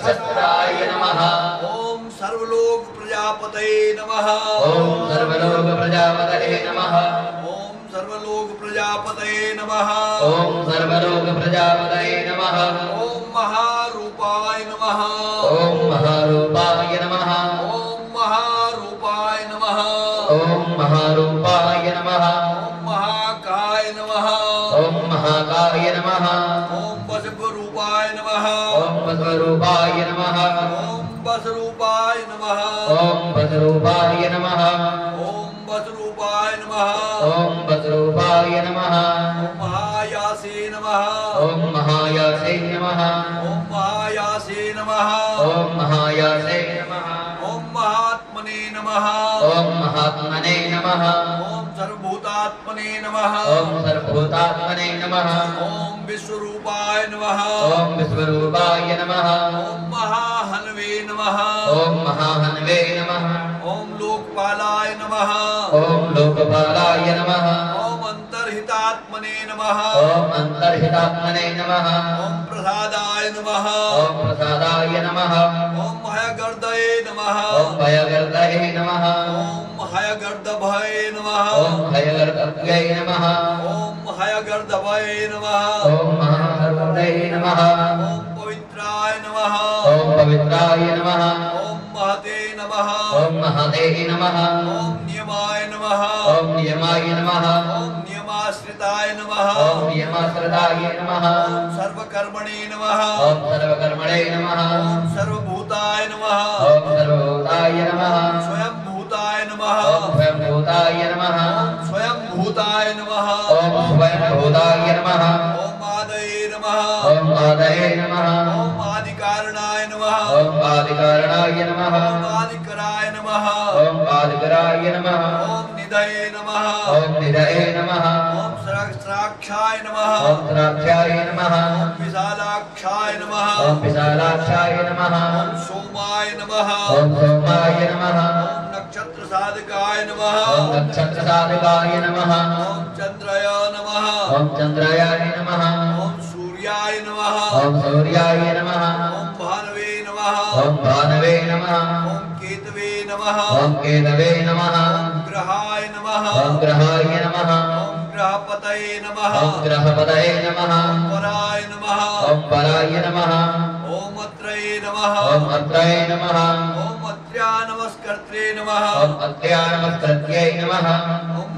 नक्षत्राय नमः। ओम सर्वलोक प्रजापतये नमः। ओम सर्वलोक प्रजापतये नमः। ओम सर्वलोक प्रजापतये नमः। ओम सर्वलोक प्रजापतये नमः। ओम महारूपाय नमः। ओम महारूपाय नमः। ओम महारूपाय नमः। ओम महारूपाय नमः। ओम महाकाय नमः। ओम महाकाय नमः। ओम बसवरूपाय नमः। ओम बसवरूपाय नमः। ओम बसरूपाय नमः। ओम बसरूपाय नमः। ओम बसरूपाय नमः। ओम बसरूपाय नमः। ओम महायासे नमः। ओम महायासे नमः। ओम महायासे नमः। ओम महायासे नमः। ओम महात्मने नमः। ओम महात्मने नमः। ओम सर्वभूतात्मने नमः। ओम सर्वभूतात्मने नमः। ओम विश्वरूपाय नमः। ओम विश्वरूपाय नमः। ओम महाहनवे नमः। ओम महाहनवे नमः। ओम लोकपालाय नमः। ओम लोकपालाय नमः। ओम अंतर्हितात्मने नमः। ओम अंतर्हितात्मने नमः। ओम प्रसादाय नमः। ओम प्रसादाय नमः। ओम हयगर्दये नमः। ओम भयगर्दये नमः। ओम हयगर्दभये नमः। ओम भयगर्दभये नमः। ओम हयगर्दभये नमः। ओम महागर्दये नमः। ओम पवित्राय नमः। ओम पवित्राय नमः। ओम महते नमः। ओम महते नमः। ओम नियमाय नमः। ओम नियमाय नमः। ओम नियमाश्रिताय नमः। ओम नियमाश्रिताय नमः। ओम सर्वकर्मणे नमः। ओम सर्वकर्मणे नमः। ओम सर्वभूताय नमः। ओम सर्वभूताय नमः। स्वयं भूताय नमः। ओम स्वयं भूताय नमः। ओम स्वयं भूताय नमः। ओम स्वयं भूताय नमः। ओम आदये नमः। ओम आदये नमः। ओम आदिकारणाय नमः। ओम आदिकारणाय नमः। ओम आदिकराय नमः। ओम आदिकराय नमः। ओम निधये नमः। ओम निधये नमः। ओम सहस्राक्षाय नमः। ओम सहस्राक्षाय नमः। ओम विशालाक्षाय नमः। ओम विशालाक्षाय नमः। ओम सोमाय नमः। ओम सोमाय नमः। ओम नक्षत्र साधकाय नमः। ओम नक्षत्र साधकाय नमः। ओम चंद्राय नमः। ओम चंद्राय नमः। ओम सूर्याय नमः। ओम सूर्याय नमः। ओम भानवे नमः। ओम भानवे नमः। ओम केतवे नमः। ओम केतवे नमः। ओम ग्रहाय नमः। ओम ग्रहाय नमः। ओम ग्रहपतये नमः। ओम ग्रहपतये नमः। ओम पराय नमः। ओम पराय नमः। ओम अत्रये नमः। ओम अत्रये नमः। ओम अत्र्या नमस्कर्त्रे नमः। ओम अत्र्या नमस्कृत्यै नमः। ओम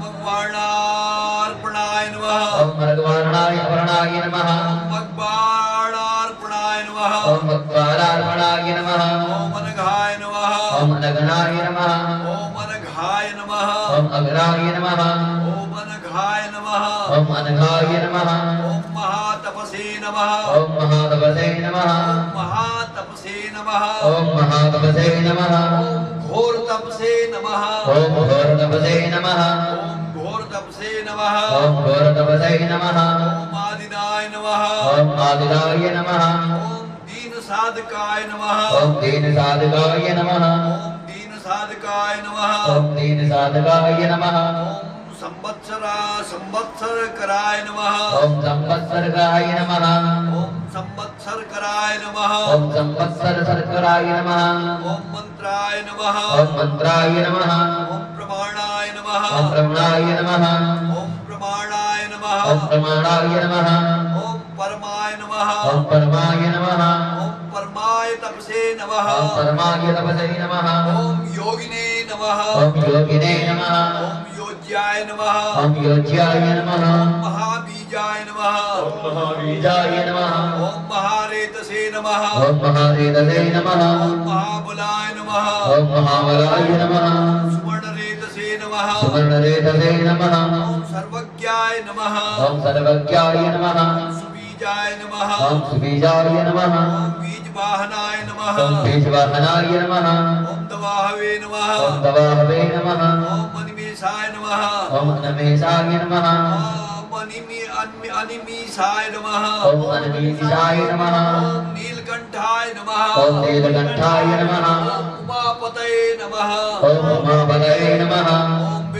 भगवानार्पणाय नमः। ओम भगवानाय अर्पणाय नमः। ओम भगवानार्पणाय नमः। ओम भगवानार्पणाय नमः। ओम अनघाय नमः। ओम अनघनाय नमः। ओम अनघाय नमः। ओम अघनाय नमः। ओम अनघाय नमः। ओम अनघाय नमः। ओम महातपसे नमः। ओम महातपसे नमः। ओम महातपसे नमः। ओम महातपसे नमः। ओम घोर तपसे नमः। ओम घोर तपसे नमः। ओम घोर तपसे नमः। ओम घोर तपसे नमः। ओम आदिनाय नमः। ओम आदिनाय नमः। ओम दीन साधकाय नमः। ओम दीन साधकाय नमः। ओम दीन साधकाय नमः। ओम दीन साधकाय नमः। ओम संवत्सर कराय नमः। ओम संवत्सरकाय नमः। ओम संवत्सर कराय नमः। ओम संवत्सरकराय नमः। ओम मंत्राय नमः। ओम मंत्राय नमः। ओम प्रमाणाय नमः। ओम प्रमाणाय नमः। ओम प्रमाणाय नमः। ओम प्रमाणाय नमः। ओम परमाय नमः। ओम परमाय नमः। ओम परमाय तपसे नमः। ओम परमाय तपसे नमः। ओम योगिने नमः। ओम योगिने नमः। ओम योज्याय नमः। ओम योज्याय नमः। ओम महाबीजाय नमः। ओम महाबीजाय नमः। ओम महारेतसे नमः। ओम महारेतसे नमः। ओम महाबलाय नमः। ओम महाबलाय नमः। सुवर्णरेतसे नमः। सुवर्णरेतसे नमः। ओम सर्वज्ञाय नमः। ओम सर्वज्ञाय नमः। ओम सुबीजाय नमः। ओम सुबीजाय नमः। ओम बीजवाहनाय नमः। ओम बीजवाहनाय नमः। ओम दवाहवे नमः। ओम दवाहवे नमः। ओम अनिमेषाय नमः। ओम अनमेषाय नमः। ओम अनिमीषाय नमः। ओम अनमीषाय नमः। ओम नीलकंठाय नमः। ओम नीलकंठाय नमः। ओम उमापतये नमः। ओम उमापतये नमः। ओम विश्वरूप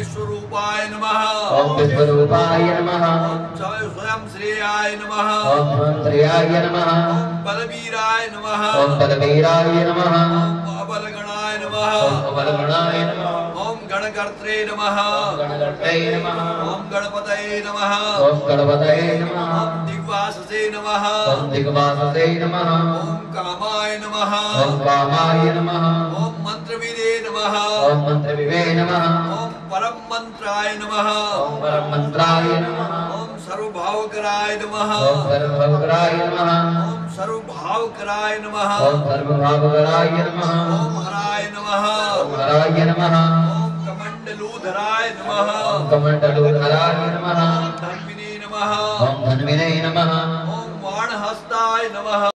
विश्वरूपाय नमः ओम विश्वरूपाय नमः ओम स्वयं श्रेयाय नमः ओम मंत्रियाय नमः ओम बलवीराय नमः ओम बलवीराय नमः ओम अबलगणाय नमः ओम बलगणाय नमः ओम गणकर्त्रे नमः ओम गणगणपतये नमः ओम गणपतये नमः ओम गणपतये नमः ओम दिग्वाससे नमः ओम दिग्वाससे नमः ओम कामाय नमः ओम कामाय नमः ओम मंत्रविदे नमः ओम मंत्रविवे नमः ओम परम मंत्राय नमः ओम परम मंत्राय नमः ओम सर्वभावकराय नमः ओम सर्वभवकराय नमः ओम सर्वभावकराय नमः ओम सर्वभावकराय नमः ओम हराय नमः ओम हराय नमः ओम कमंडलूधराय नमः ओम कमंडलूधराय नमः धन्विने नमः ओम धन्विने नमः ओम वाणहस्ताय नमः